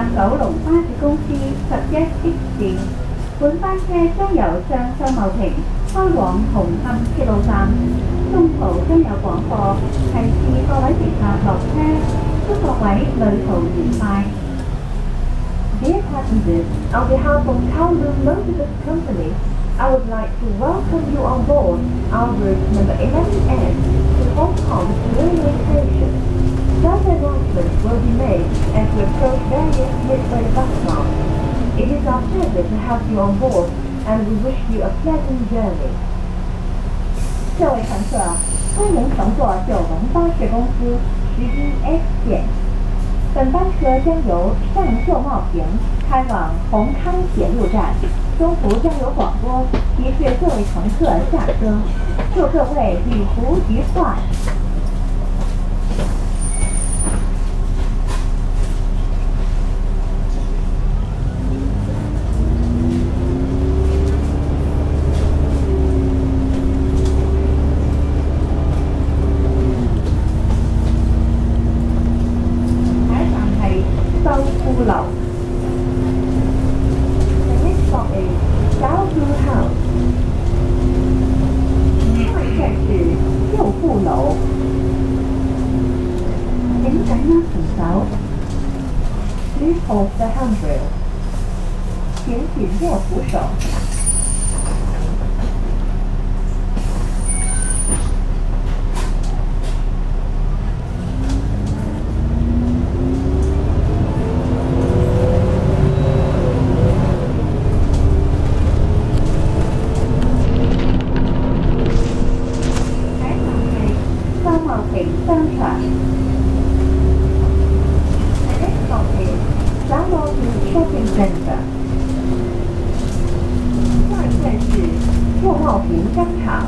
九龍巴士公司11X 線，本班車將由上秀茂坪開往紅磡鐵路站，中途將有廣播提示各位乘客落車，祝各位旅途愉快。 Dear passengers, on behalf of Kowloon Motor Company, I would like to welcome you on board our route number 11N to Hong Kong railway station. Further announcements will be made as we approach various midway bus stops. It is our pleasure to have you on board, and we wish you a pleasant journey. 各位乘客，欢迎乘坐九龙巴士公司11X 线。本班车将由上秀茂坪开往红康铁路站，中途将有广播提示各位乘客下车，祝各位旅途愉快。Please hold the handrail. 请紧握扶手。秀茂坪商場。Shopping Center， 下一站是秀茂坪商場。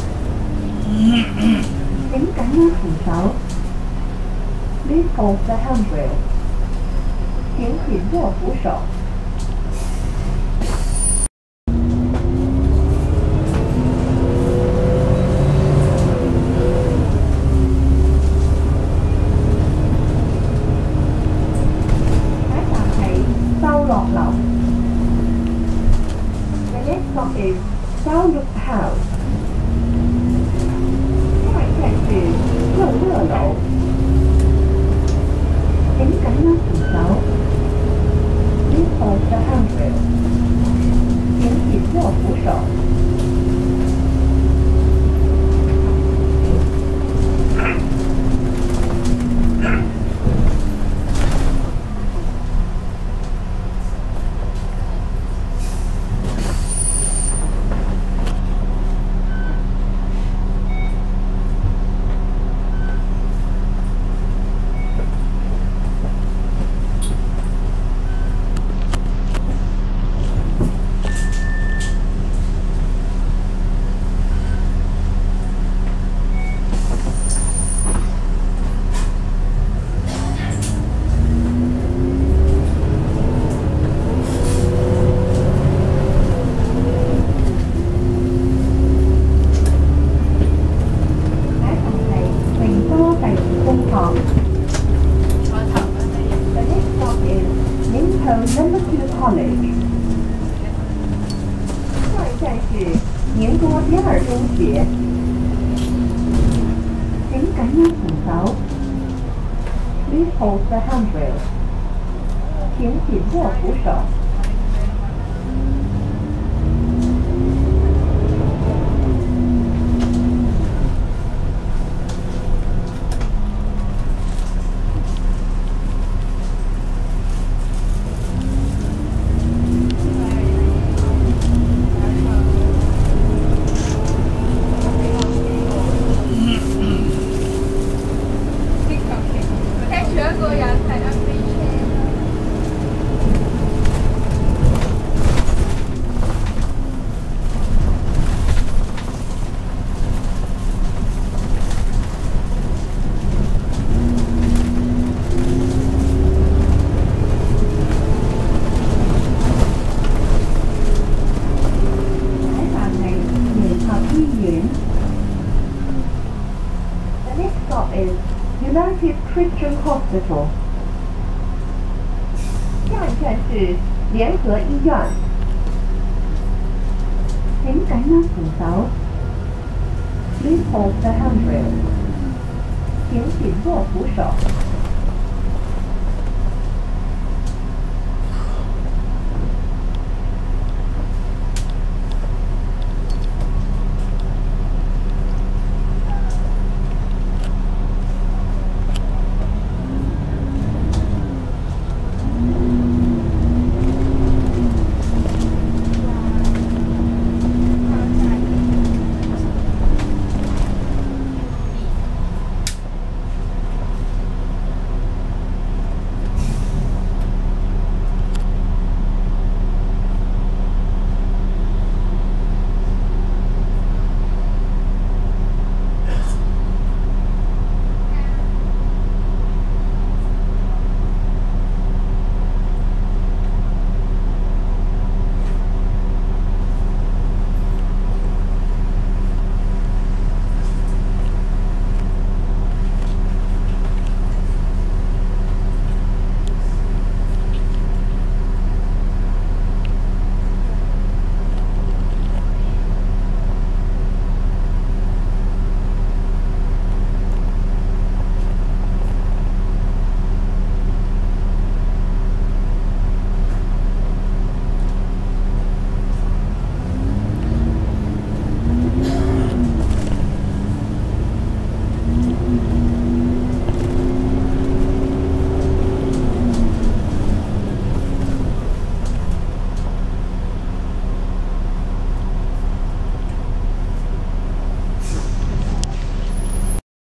請緊握扶手。Please hold the handrail。請緊握扶手。The next stop is South House. 下一站是乐乐樓。請緊握扶手。Please hold the handrail. 請緊握扶手。The next stop is Minto No. 2 College. 下一站是宁波第二中学。请緊握扶手。Please hold the handrail. 请緊握扶手。United Christian Hospital. 下下一站是联合医院。请緊握扶手。Please hold the handrail. 请紧握扶手。